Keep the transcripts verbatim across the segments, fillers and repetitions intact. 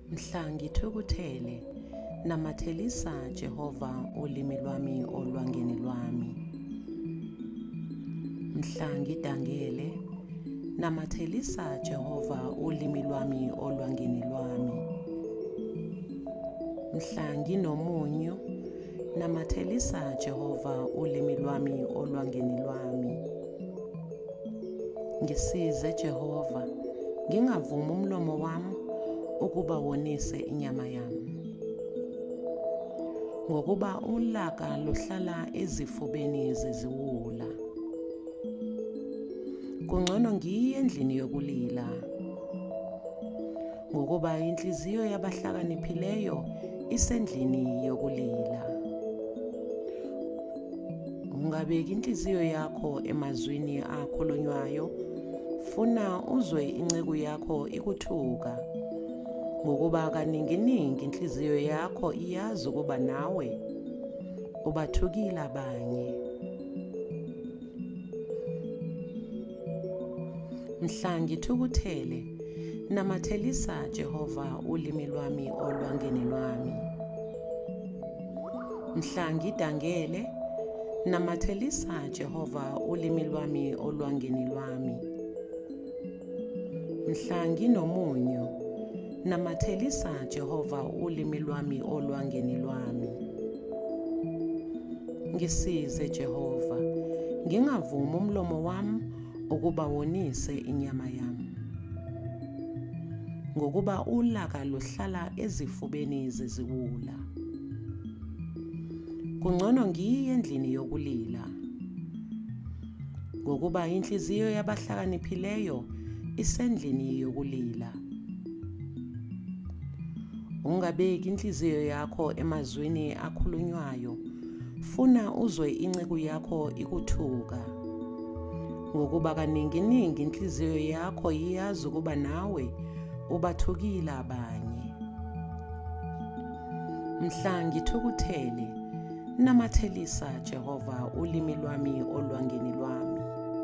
Mhla ngithukuthele, namathelisa Jehova ulimi lwami olwangeni lwami. Mhla ngidangele, namathelisa Jehova ulimi lwami olwangeni lwami. Mhla nginomunyu, namathelisa Jehova ulimi lwami olwangeni lwami. Ngisize Jehova, ngingavumi umlomo wami ukuba wonise inyama yami. Ngokuba ulaka luhlala ezifubeni zeziwula. Kungcono ngiye endlini yokulila. Ngokuba inhliziyo yabahlakaniphileyo isendlini yokulila. Ungabeki inhliziyo yakho emazwini akhulunywayo, funa uzwe inceku yakho ikuthuka. Ngokuba kaninginingi inhliziyo yakho iyazi ukuba nawe ubathukile abanye. Mhla ngithukuthele, namathelisa Jehova ulimi lwami olwangeni lwami. Mhla ngidangele, namathelisa Jehova ulimi lwami olwangeni lwami. Mhla nginomunyu, namathelisa Jehova ulimi lwami olwangeni lwami. Ngisize Jehova, ngingavumi umlomo wami ukuba wonise inyama yami. Ngokuba ulaka luhlala ezifubeni zeziwula. Kungcono ngiye endlini yokulila. Ngokuba inhliziyo yabahlakaniphileyo isendlini yokulila. Ungabeki inhliziyo yakho emazwini akhulunywayo, funa uzwe inceku yakho ikuthuka. Ngokuba kaninginingi inhliziyo yakho iyazi ukuba nawe ubathukile abanye. Mhla ngithukuthele, namathelisa Jehova ulimi lwami olwangeni lwami.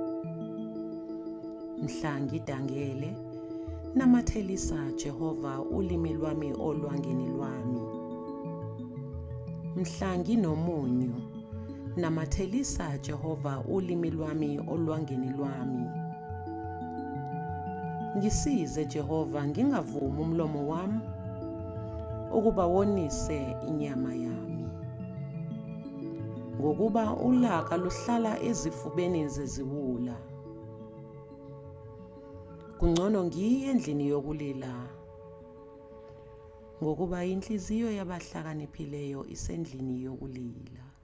Mhla ngidangele, namathelisa Jehova ulimi lwami olwangeni lwami. Mhla nginomunyu, namathelisa Jehova ulimi lwami olwangeni lwami. Ngisize Jehova, ngingavumi umlomo wami ukuba wonise inyama yami. Ngokuba ulaka luhlala ezifubeni zeziwula. Kungcono ngiye endlini yokulila. Ngokuba inhliziyo yabahlakaniphileyo isendlini yokulila.